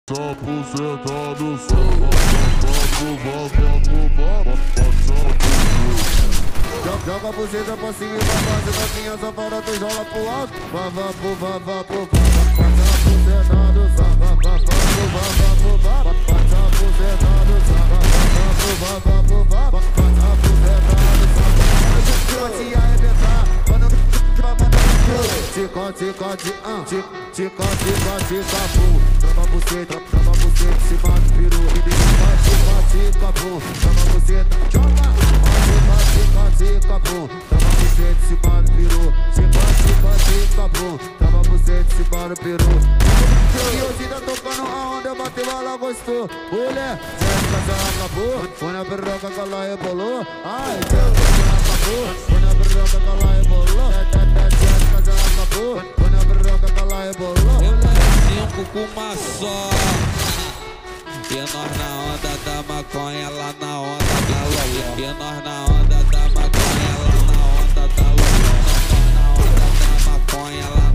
Só por sentado, só joga a buceta pra cima e pra baixo, novinha só para tu joga pro alto. Vá pro passa por sentado, só vá pro passa por sentado, só vá pro passa por sentado, só vai te arrebentar quando capu. Trava buceta, se bate peru. Capu, trava buceta, joga. Capu, trava buceta, se bate peru. Capu, trava buceta, se bate peru. E hoje tá tocando a onda, bateu, ela gostou. Mulher, Jéssica já acabou. Foi na perroca que ela rebolou. Ai, Jéssica já acabou. Foi na perroca que ela rebolou. Jéssica já acabou. Foi na perroca que ela rebolou. Eu tenho com uma só. E nós na onda da maconha, lá na onda da loló. E nós na onda da maconha, lá na onda da loló. Nós na onda da maconha, lá